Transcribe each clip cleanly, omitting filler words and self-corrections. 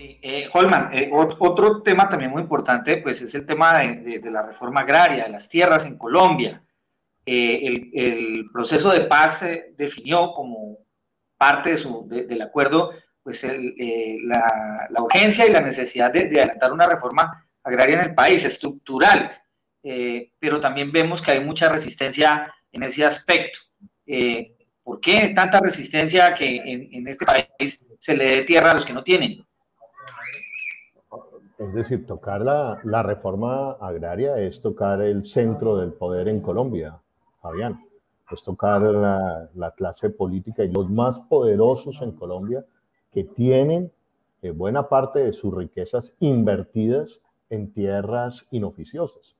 Holman, otro tema también muy importante pues es el tema de la reforma agraria, de las tierras en Colombia. El proceso de paz definió como parte del acuerdo pues la urgencia y la necesidad de adelantar una reforma agraria en el país, estructural, pero también vemos que hay mucha resistencia en ese aspecto. ¿Por qué tanta resistencia que en este país se le dé tierra a los que no tienen? Es decir, tocar la reforma agraria es tocar el centro del poder en Colombia, Fabián. Es tocar la clase política y los más poderosos en Colombia que tienen buena parte de sus riquezas invertidas en tierras inoficiosas.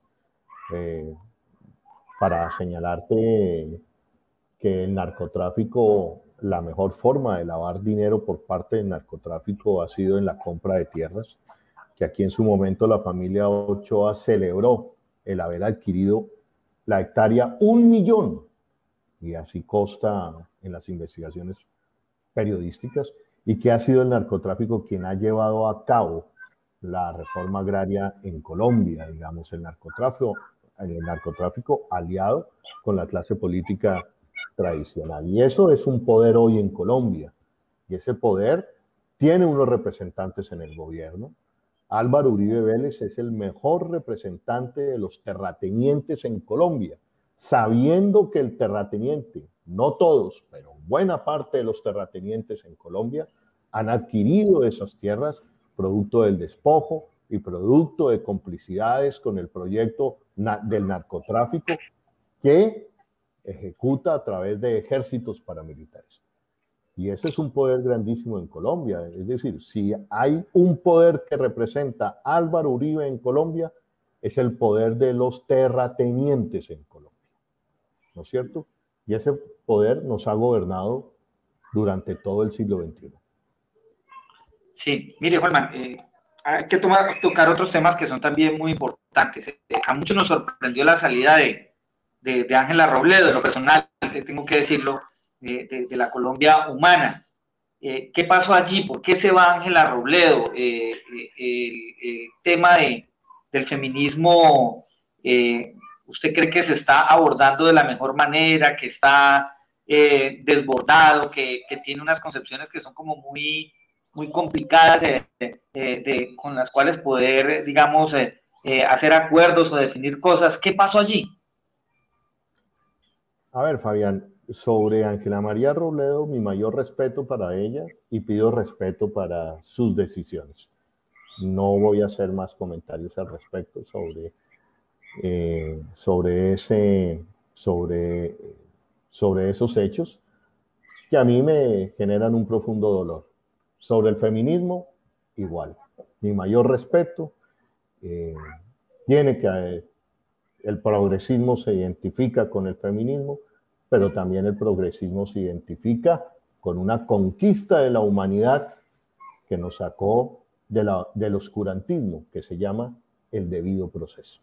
Para señalarte que el narcotráfico, la mejor forma de lavar dinero por parte del narcotráfico ha sido en la compra de tierras, que aquí en su momento la familia Ochoa celebró el haber adquirido la hectárea 1 millón, y así consta en las investigaciones periodísticas, y que ha sido el narcotráfico quien ha llevado a cabo la reforma agraria en Colombia, digamos, el narcotráfico aliado con la clase política tradicional. Y eso es un poder hoy en Colombia, y ese poder tiene unos representantes en el gobierno. Álvaro Uribe Vélez es el mejor representante de los terratenientes en Colombia, sabiendo que el terrateniente, no todos, pero buena parte de los terratenientes en Colombia han adquirido esas tierras producto del despojo y producto de complicidades con el proyecto del narcotráfico que ejecuta a través de ejércitos paramilitares. Y ese es un poder grandísimo en Colombia. Es decir, si hay un poder que representa a Álvaro Uribe en Colombia, es el poder de los terratenientes en Colombia, ¿no es cierto? Y ese poder nos ha gobernado durante todo el siglo XXI. Sí, mire, Juanma, hay que tocar otros temas que son también muy importantes. A muchos nos sorprendió la salida de Ángela Robledo, de lo personal, tengo que decirlo, de la Colombia humana. ¿Qué pasó allí? ¿Por qué se va Ángela Robledo? El tema del feminismo, ¿usted cree que se está abordando de la mejor manera, que está desbordado, que tiene unas concepciones que son como muy complicadas con las cuales poder, digamos, hacer acuerdos o definir cosas? ¿Qué pasó allí? A ver, Fabián, sobre Ángela María Robledo, mi mayor respeto para ella y pido respeto para sus decisiones. No voy a hacer más comentarios al respecto sobre esos hechos que a mí me generan un profundo dolor. Sobre el feminismo, igual. Mi mayor respeto. El progresismo se identifica con el feminismo, pero también el progresismo se identifica con una conquista de la humanidad que nos sacó del oscurantismo, que se llama el debido proceso.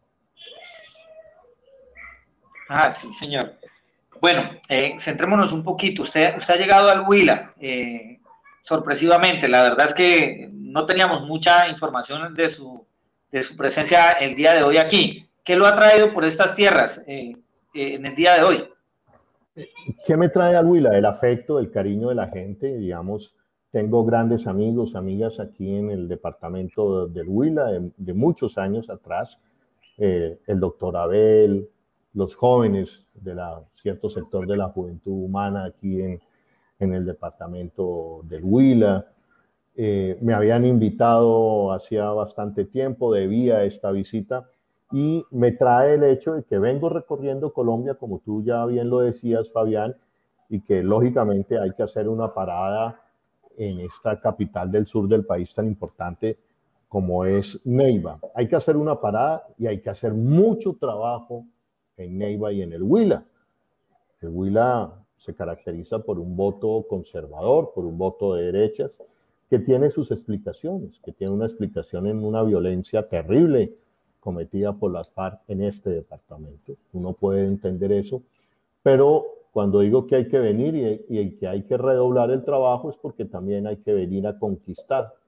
Ah, sí, señor. Bueno, centrémonos un poquito. Usted ha llegado al Huila, sorpresivamente. La verdad es que no teníamos mucha información de su presencia el día de hoy aquí. ¿Qué lo ha traído por estas tierras en el día de hoy? ¿Qué me trae al Huila? El afecto, el cariño de la gente, digamos. Tengo grandes amigos, amigas aquí en el departamento del Huila de muchos años atrás. El doctor Abel, los jóvenes de cierto sector de la juventud humana aquí en el departamento del Huila. Me habían invitado hacía bastante tiempo, debía esta visita, y me trae el hecho de que vengo recorriendo Colombia, como tú ya bien lo decías, Fabián, y que lógicamente hay que hacer una parada en esta capital del sur del país tan importante como es Neiva. Hay que hacer una parada y hay que hacer mucho trabajo en Neiva y en el Huila. El Huila se caracteriza por un voto conservador, por un voto de derechas, que tiene sus explicaciones, que tiene una explicación en una violencia terrible cometida por las FARC en este departamento. Uno puede entender eso, pero cuando digo que hay que venir y que hay que redoblar el trabajo es porque también hay que venir a conquistar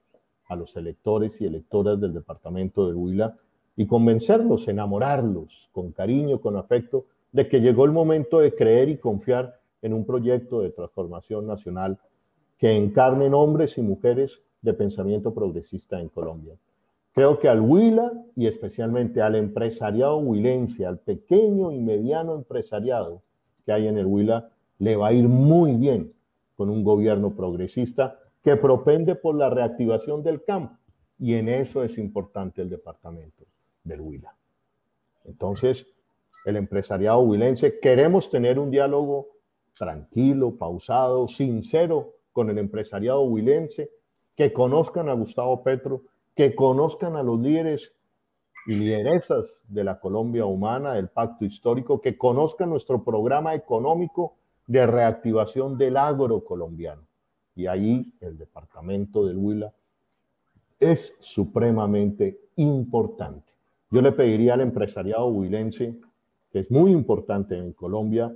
a los electores y electoras del departamento del Huila y convencerlos, enamorarlos con cariño, con afecto, de que llegó el momento de creer y confiar en un proyecto de transformación nacional que encarnen hombres y mujeres de pensamiento progresista en Colombia. Creo que al Huila y especialmente al empresariado huilense, al pequeño y mediano empresariado que hay en el Huila, le va a ir muy bien con un gobierno progresista que propende por la reactivación del campo, y en eso es importante el departamento del Huila. Entonces, el empresariado huilense, queremos tener un diálogo tranquilo, pausado, sincero con el empresariado huilense, que conozcan a Gustavo Petro, que conozcan a los líderes y lideresas de la Colombia humana, del pacto histórico, que conozcan nuestro programa económico de reactivación del agro colombiano. Y ahí el departamento del Huila es supremamente importante. Yo le pediría al empresariado huilense, que es muy importante en Colombia,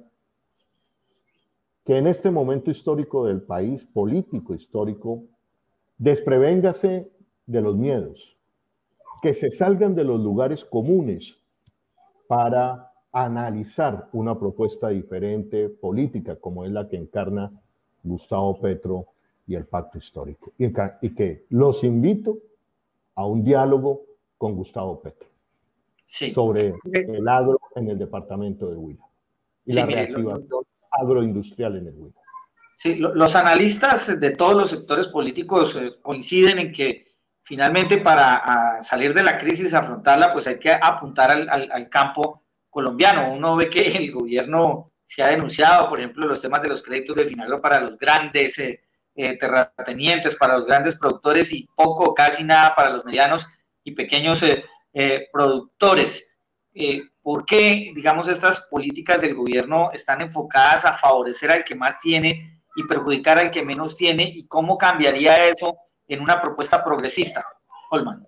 que en este momento histórico del país, político histórico, desprevéngase de los miedos, que se salgan de los lugares comunes para analizar una propuesta diferente política como es la que encarna Gustavo Petro y el pacto histórico. Y que los invito a un diálogo con Gustavo Petro sobre el agro en el departamento de Huila y la reactivación agroindustrial en el Huila. Sí, los analistas de todos los sectores políticos coinciden en que finalmente para salir de la crisis, afrontarla, pues hay que apuntar al campo colombiano. Uno ve que el gobierno se ha denunciado, por ejemplo, los temas de los créditos de Finagro para los grandes terratenientes, para los grandes productores y poco, casi nada para los medianos y pequeños productores. ¿Por qué, digamos, estas políticas del gobierno están enfocadas a favorecer al que más tiene y perjudicar al que menos tiene? ¿Y cómo cambiaría eso en una propuesta progresista, Holman?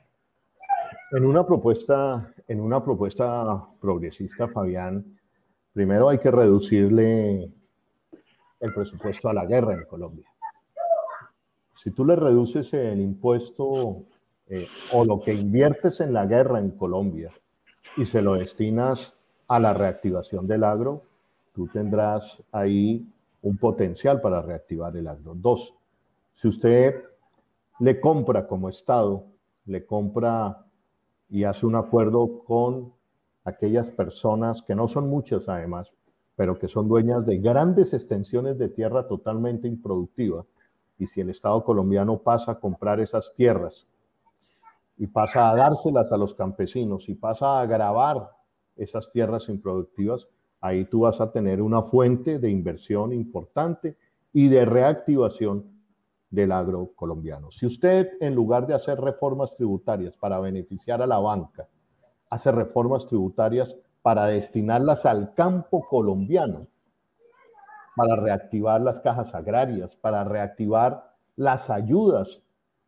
En una propuesta progresista, Fabián, primero hay que reducirle el presupuesto a la guerra en Colombia. Si tú le reduces el impuesto o lo que inviertes en la guerra en Colombia y se lo destinas a la reactivación del agro, tú tendrás ahí un potencial para reactivar el agro. Dos, si usted le compra como Estado, le compra y hace un acuerdo con aquellas personas, que no son muchas además, pero que son dueñas de grandes extensiones de tierra totalmente improductiva, y si el Estado colombiano pasa a comprar esas tierras y pasa a dárselas a los campesinos y pasa a gravar esas tierras improductivas, ahí tú vas a tener una fuente de inversión importante y de reactivación del agro colombiano. Si usted, en lugar de hacer reformas tributarias para beneficiar a la banca, hace reformas tributarias para destinarlas al campo colombiano, para reactivar las cajas agrarias, para reactivar las ayudas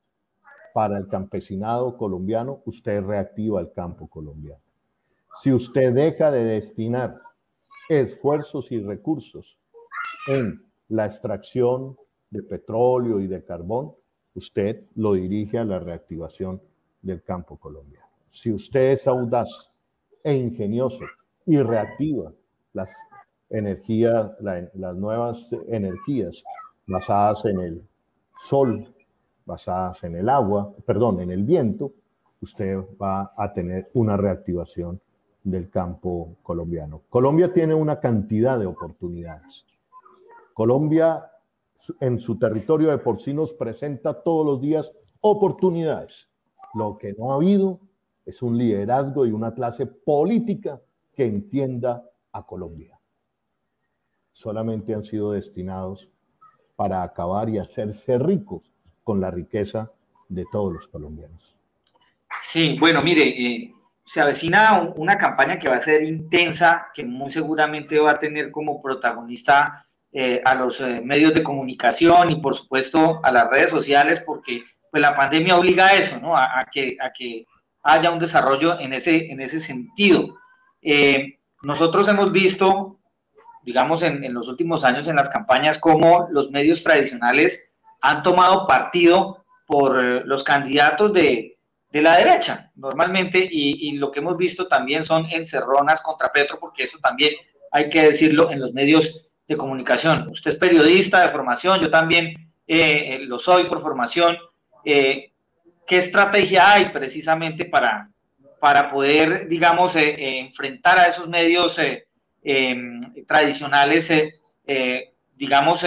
para el campesinado colombiano, usted reactiva el campo colombiano. Si usted deja de destinar esfuerzos y recursos en la extracción de petróleo y de carbón, usted lo dirige a la reactivación del campo colombiano. Si usted es audaz e ingenioso y reactiva las energías, las nuevas energías basadas en el sol, basadas en el agua, perdón, en el viento, usted va a tener una reactivación del campo colombiano. Colombia tiene una cantidad de oportunidades. Colombia en su territorio de por sí nos presenta todos los días oportunidades. Lo que no ha habido es un liderazgo y una clase política que entienda a Colombia. Solamente han sido destinados para acabar y hacerse ricos con la riqueza de todos los colombianos. Sí, bueno, mire, se avecina una campaña que va a ser intensa, que muy seguramente va a tener como protagonista a los medios de comunicación y por supuesto a las redes sociales, porque pues la pandemia obliga a eso, ¿no? A que haya un desarrollo en ese sentido. Nosotros hemos visto, digamos, en los últimos años en las campañas, cómo los medios tradicionales han tomado partido los candidatos de la derecha, normalmente, y lo que hemos visto también son encerronas contra Petro, porque eso también hay que decirlo en los medios de comunicación. Usted es periodista de formación, yo también lo soy por formación. ¿Qué estrategia hay precisamente para poder, digamos, enfrentar a esos medios tradicionales, digamos,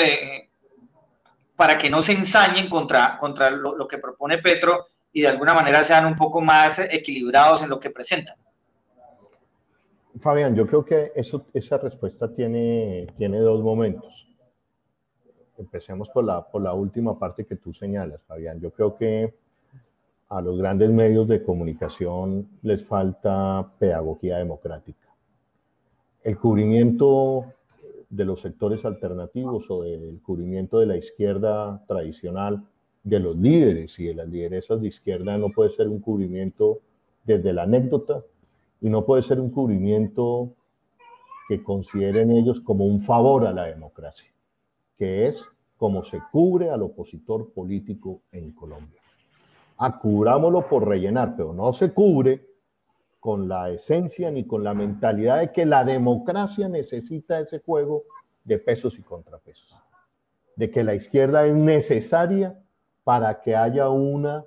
para que no se ensañen contra lo que propone Petro y de alguna manera sean un poco más equilibrados en lo que presentan? Fabián, yo creo que esa respuesta tiene dos momentos. Empecemos por la última parte que tú señalas, Fabián. Yo creo que a los grandes medios de comunicación les falta pedagogía democrática. El cubrimiento de los sectores alternativos o del cubrimiento de la izquierda tradicional, de los líderes y de las lideresas de izquierda, no puede ser un cubrimiento desde la anécdota y no puede ser un cubrimiento que consideren ellos como un favor a la democracia, que es como se cubre al opositor político en Colombia. Cubrámoslo por rellenar, pero no se cubre con la esencia ni con la mentalidad de que la democracia necesita ese juego de pesos y contrapesos, de que la izquierda es necesaria para que haya una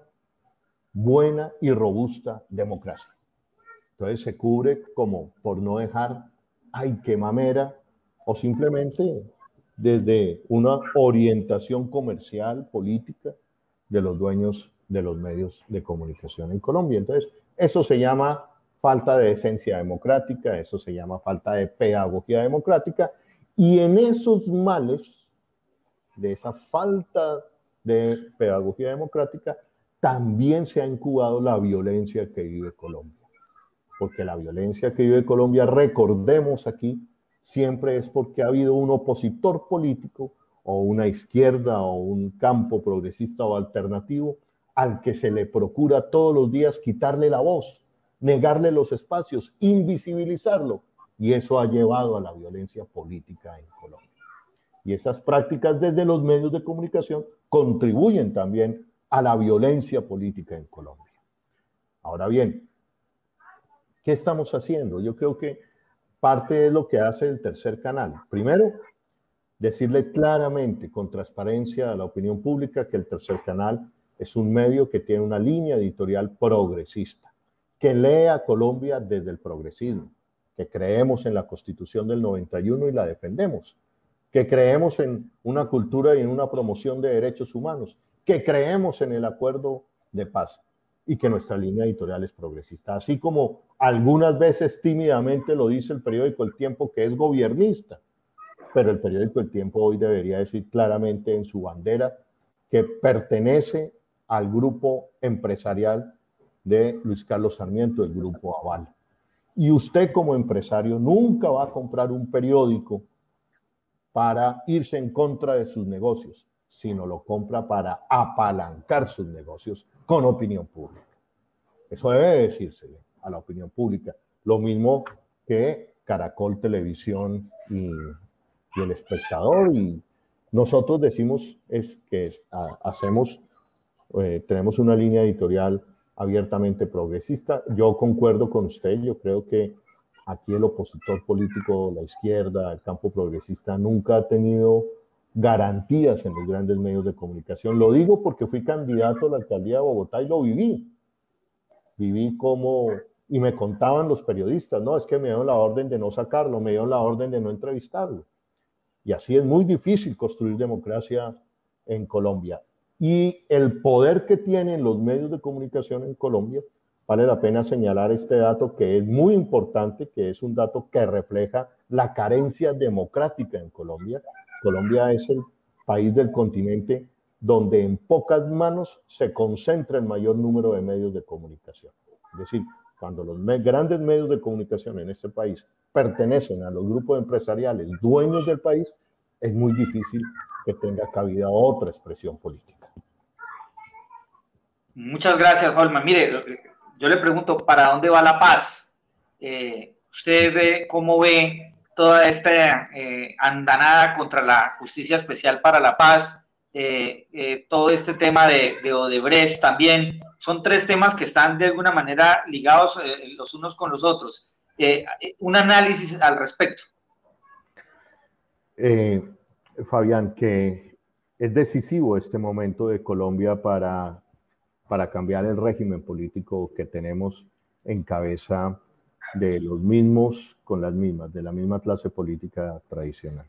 buena y robusta democracia. Entonces se cubre como por no dejar, ay, qué mamera, o simplemente desde una orientación comercial, política de los dueños de los medios de comunicación en Colombia. Entonces, eso se llama falta de esencia democrática, eso se llama falta de pedagogía democrática, y en esos males, de esa falta de pedagogía democrática, también se ha incubado la violencia que vive Colombia. Porque la violencia que vive Colombia, recordemos aquí, siempre es porque ha habido un opositor político o una izquierda o un campo progresista o alternativo al que se le procura todos los días quitarle la voz, negarle los espacios, invisibilizarlo, y eso ha llevado a la violencia política en Colombia. Y esas prácticas desde los medios de comunicación contribuyen también a la violencia política en Colombia. Ahora bien, ¿qué estamos haciendo? Yo creo que parte es lo que hace el tercer canal. Primero, decirle claramente, con transparencia a la opinión pública, que el tercer canal es un medio que tiene una línea editorial progresista, que lee a Colombia desde el progresismo, que creemos en la Constitución del 91 y la defendemos, que creemos en una cultura y en una promoción de derechos humanos, que creemos en el acuerdo de paz y que nuestra línea editorial es progresista, así como algunas veces tímidamente lo dice el periódico El Tiempo, que es gobiernista, pero el periódico El Tiempo hoy debería decir claramente en su bandera que pertenece al grupo empresarial de Luis Carlos Sarmiento, el grupo Aval. Y usted como empresario nunca va a comprar un periódico para irse en contra de sus negocios, sino lo compra para apalancar sus negocios con opinión pública. Eso debe decirse a la opinión pública. Lo mismo que Caracol Televisión y El Espectador. Y nosotros decimos tenemos una línea editorial abiertamente progresista. Yo concuerdo con usted, yo creo que aquí el opositor político, la izquierda, el campo progresista, nunca ha tenido garantías en los grandes medios de comunicación. Lo digo porque fui candidato a la alcaldía de Bogotá y lo viví. Viví como, y me contaban los periodistas, no, es que me dieron la orden de no sacarlo, me dieron la orden de no entrevistarlo. Y así es muy difícil construir democracia en Colombia. Y el poder que tienen los medios de comunicación en Colombia, vale la pena señalar este dato que es muy importante, que es un dato que refleja la carencia democrática en Colombia. Colombia es el país del continente donde en pocas manos se concentra el mayor número de medios de comunicación. Es decir, cuando los grandes medios de comunicación en este país pertenecen a los grupos empresariales dueños del país, es muy difícil que tenga cabida otra expresión política. Muchas gracias, Holman. Mire, yo le pregunto, ¿para dónde va la paz? ¿Usted cómo ve toda esta andanada contra la Justicia Especial para la Paz? todo este tema de Odebrecht también. Son tres temas que están de alguna manera ligados los unos con los otros. Un análisis al respecto. Fabián, que es decisivo este momento de Colombia para cambiar el régimen político que tenemos en cabeza de los mismos con las mismas, de la misma clase política tradicional.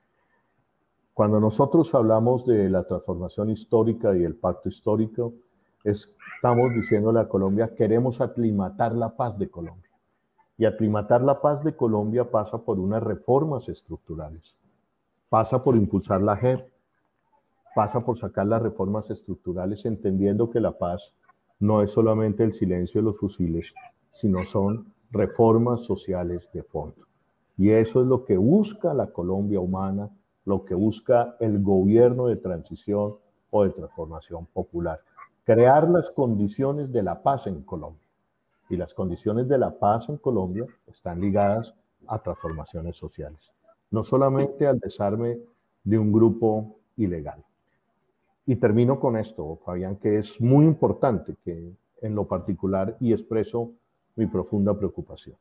Cuando nosotros hablamos de la transformación histórica y el pacto histórico, estamos diciéndole a Colombia, queremos aclimatar la paz de Colombia. Y aclimatar la paz de Colombia pasa por unas reformas estructurales, pasa por impulsar la JEP, pasa por sacar las reformas estructurales, entendiendo que la paz no es solamente el silencio de los fusiles, sino son reformas sociales de fondo. Y eso es lo que busca la Colombia humana, lo que busca el gobierno de transición o de transformación popular. Crear las condiciones de la paz en Colombia. Y las condiciones de la paz en Colombia están ligadas a transformaciones sociales. No solamente al desarme de un grupo ilegal. Y termino con esto, Fabián, que es muy importante que en lo particular y expreso mi profunda preocupación.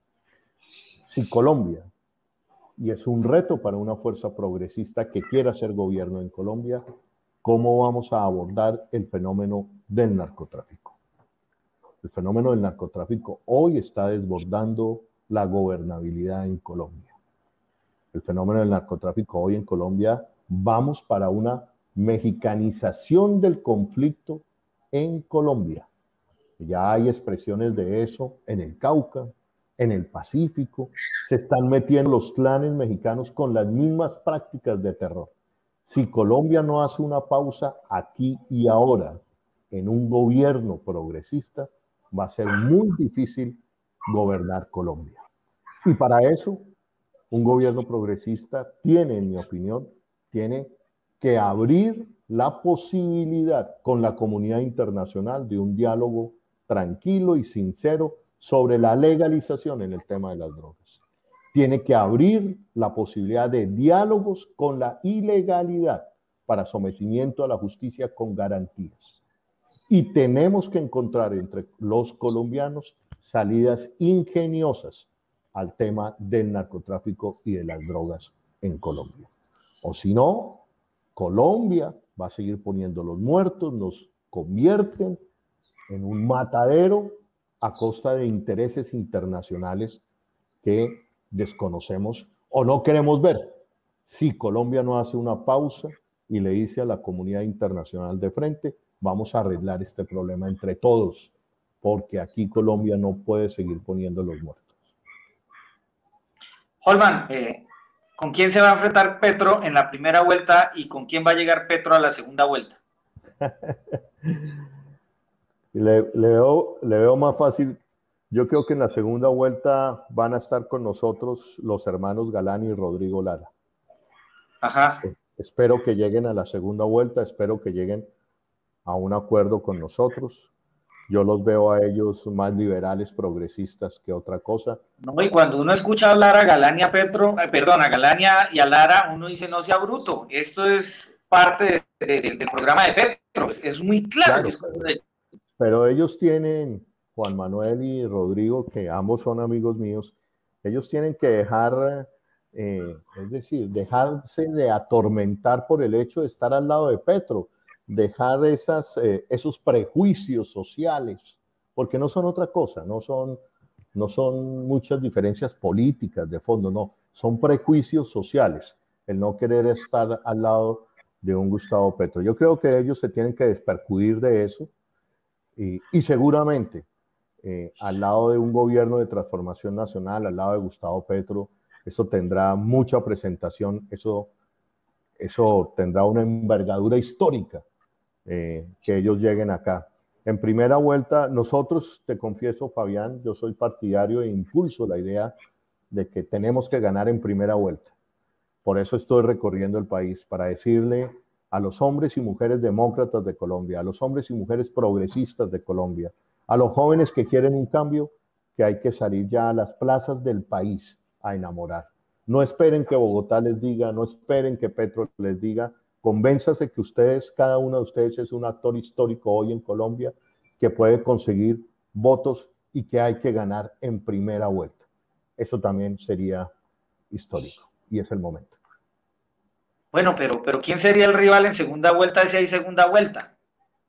Si Colombia, y es un reto para una fuerza progresista que quiera hacer gobierno en Colombia, ¿cómo vamos a abordar el fenómeno del narcotráfico? El fenómeno del narcotráfico hoy está desbordando la gobernabilidad en Colombia. El fenómeno del narcotráfico hoy en Colombia, vamos para una mexicanización del conflicto en Colombia. Ya hay expresiones de eso en el Cauca, en el Pacífico. Se están metiendo los clanes mexicanos con las mismas prácticas de terror. Si Colombia no hace una pausa aquí y ahora en un gobierno progresista, va a ser muy difícil gobernar Colombia. Y para eso, un gobierno progresista tiene, en mi opinión, tiene que abrir la posibilidad con la comunidad internacional de un diálogo tranquilo y sincero sobre la legalización en el tema de las drogas. Tiene que abrir la posibilidad de diálogos con la ilegalidad para sometimiento a la justicia con garantías. Y tenemos que encontrar entre los colombianos salidas ingeniosas al tema del narcotráfico y de las drogas en Colombia. O si no, Colombia va a seguir poniendo los muertos, nos convierten en un matadero a costa de intereses internacionales que desconocemos o no queremos ver. Si Colombia no hace una pausa y le dice a la comunidad internacional de frente, vamos a arreglar este problema entre todos, porque aquí Colombia no puede seguir poniendo los muertos. Holman, ¿con quién se va a enfrentar Petro en la primera vuelta y con quién va a llegar Petro a la segunda vuelta? Le veo más fácil. Yo creo que en la segunda vuelta van a estar con nosotros los hermanos Galán y Rodrigo Lara. Ajá. Espero que lleguen a la segunda vuelta, espero que lleguen a un acuerdo con nosotros. Yo los veo a ellos más liberales, progresistas que otra cosa. No, y cuando uno escucha hablar a Galán y a Petro, a Galán y a Lara, uno dice no sea bruto. Esto es parte del programa de Petro. Es muy claro. Que es como pero ellos tienen, Juan Manuel y Rodrigo, que ambos son amigos míos, ellos tienen que dejar, es decir, dejarse de atormentar por el hecho de estar al lado de Petro, dejar esos prejuicios sociales, porque no son otra cosa, no son muchas diferencias políticas de fondo, no, son prejuicios sociales, el no querer estar al lado de un Gustavo Petro. Yo creo que ellos se tienen que despercudir de eso y seguramente al lado de un gobierno de transformación nacional, al lado de Gustavo Petro, eso tendrá mucha presentación, eso tendrá una envergadura histórica que ellos lleguen acá. En primera vuelta, nosotros, te confieso, Fabián, yo soy partidario e impulso la idea de que tenemos que ganar en primera vuelta. Por eso estoy recorriendo el país, para decirle a los hombres y mujeres demócratas de Colombia, a los hombres y mujeres progresistas de Colombia, a los jóvenes que quieren un cambio, que hay que salir ya a las plazas del país a enamorar. No esperen que Bogotá les diga, no esperen que Petro les diga, convénzase que ustedes, cada uno de ustedes es un actor histórico hoy en Colombia que puede conseguir votos y que hay que ganar en primera vuelta. Eso también sería histórico y es el momento. Bueno, pero ¿quién sería el rival en segunda vuelta si hay segunda vuelta?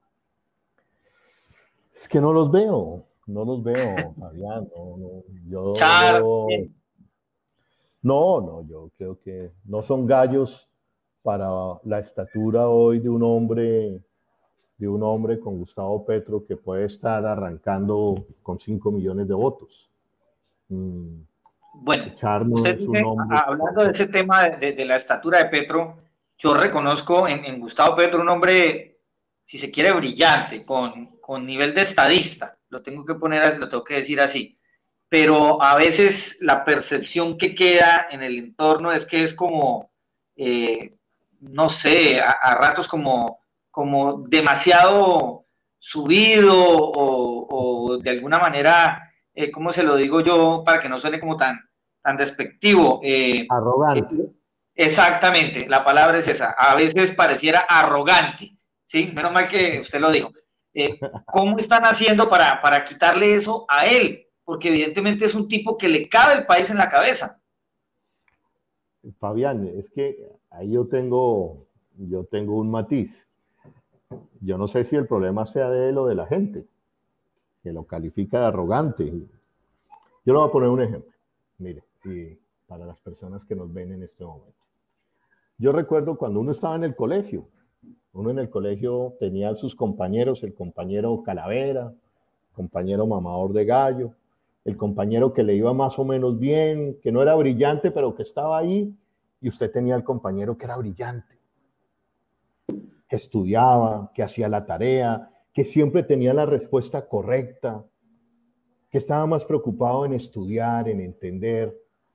Es que no los veo, Fabián. No, yo Char, veo... No, yo creo que no son gallos para la estatura hoy de un hombre con Gustavo Petro que puede estar arrancando con 5 millones de votos. bueno, Char no usted es un dice, hombre... hablando de ese tema de la estatura de Petro, yo reconozco en Gustavo Petro un hombre, si se quiere, brillante, con nivel de estadista, lo tengo que poner así, lo tengo que decir así, pero a veces la percepción que queda en el entorno es que es como, no sé, a ratos como demasiado subido o de alguna manera, ¿cómo se lo digo yo para que no suene como tan despectivo? Arrogante. Exactamente, la palabra es esa. A veces pareciera arrogante, ¿sí? Menos mal que usted lo dijo. ¿Cómo están haciendo para quitarle eso a él? Porque evidentemente es un tipo que le cabe el país en la cabeza. Fabián, es que ahí yo tengo un matiz. Yo no sé si el problema sea de él o de la gente, que lo califica de arrogante. Yo le voy a poner un ejemplo, mire, y para las personas que nos ven en este momento. Yo recuerdo cuando uno estaba en el colegio, uno en el colegio tenía sus compañeros, el compañero Calavera, compañero mamador de gallo, el compañero que le iba más o menos bien, que no era brillante, pero que estaba ahí, y usted tenía el compañero que era brillante, que estudiaba, que hacía la tarea, que siempre tenía la respuesta correcta, que estaba más preocupado en estudiar, en entender,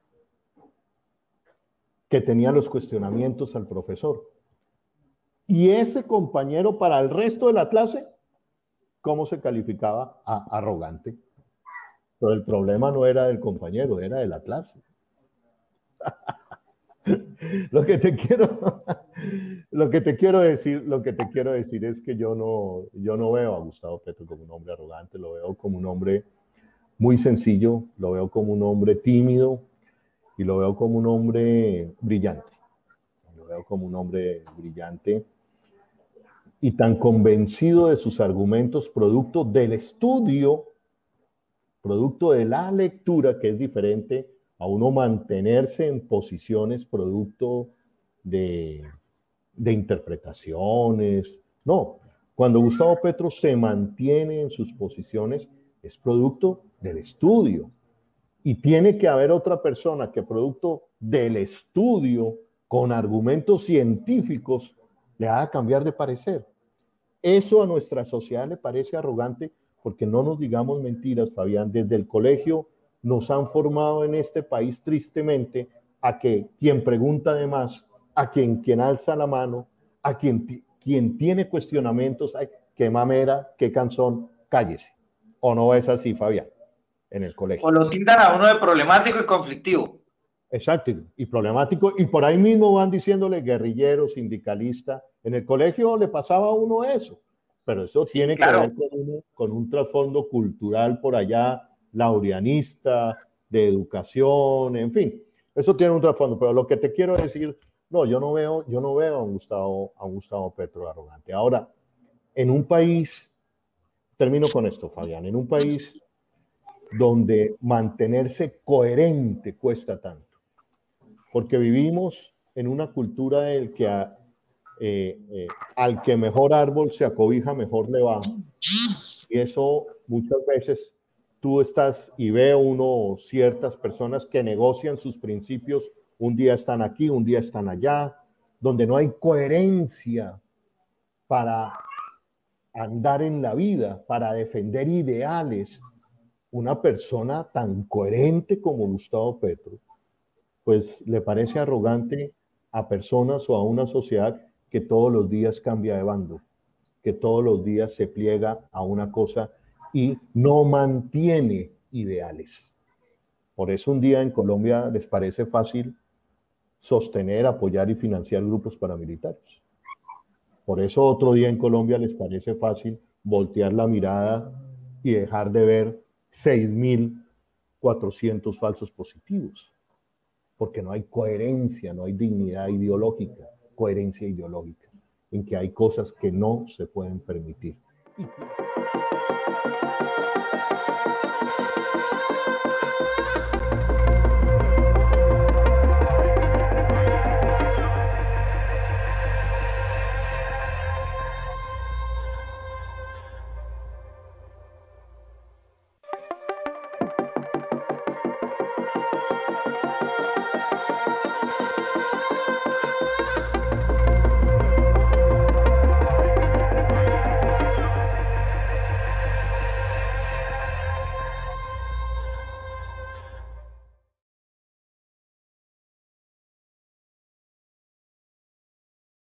que tenía los cuestionamientos al profesor. Y ese compañero para el resto de la clase, ¿cómo se calificaba? Arrogante. Pero el problema no era del compañero, era de la clase. Lo que te quiero decir es que yo no veo a Gustavo Petro como un hombre arrogante, lo veo como un hombre muy sencillo, lo veo como un hombre tímido y lo veo como un hombre brillante. Lo veo como un hombre brillante y tan convencido de sus argumentos, producto del estudio, producto de la lectura, que es diferente a uno mantenerse en posiciones producto de interpretaciones. No, cuando Gustavo Petro se mantiene en sus posiciones es producto del estudio. Y tiene que haber otra persona que producto del estudio, con argumentos científicos, le haga cambiar de parecer. Eso a nuestra sociedad le parece arrogante porque no nos digamos mentiras, Fabián. Desde el colegio nos han formado en este país tristemente a que quien pregunta de más, a quien alza la mano, a quien tiene cuestionamientos, ay, qué mamera, qué cansón, cállese. ¿O no es así, Fabián, en el colegio? O lo tildan a uno de problemático y conflictivo. Exacto, y problemático, y por ahí mismo van diciéndole guerrillero, sindicalista. En el colegio le pasaba a uno eso, pero eso Sí, tiene claro. que ver con un trasfondo cultural por allá, laureanista, de educación, en fin, eso tiene un trasfondo, pero lo que te quiero decir, no, yo no veo a Gustavo Petro arrogante. Ahora, en un país, termino con esto, Fabián, en un país donde mantenerse coherente cuesta tanto, porque vivimos en una cultura del que al que mejor árbol se acobija, mejor le va. Y eso muchas veces tú estás y veo uno ciertas personas que negocian sus principios, un día están aquí, un día están allá, donde no hay coherencia para andar en la vida, para defender ideales. Una persona tan coherente como Gustavo Petro, pues le parece arrogante a personas o a una sociedad que todos los días cambia de bando, que todos los días se pliega a una cosa y no mantiene ideales. Por eso un día en Colombia les parece fácil sostener, apoyar y financiar grupos paramilitares. Por eso otro día en Colombia les parece fácil voltear la mirada y dejar de ver 6.400 falsos positivos, porque no hay coherencia, no hay dignidad ideológica, coherencia ideológica, en que hay cosas que no se pueden permitir.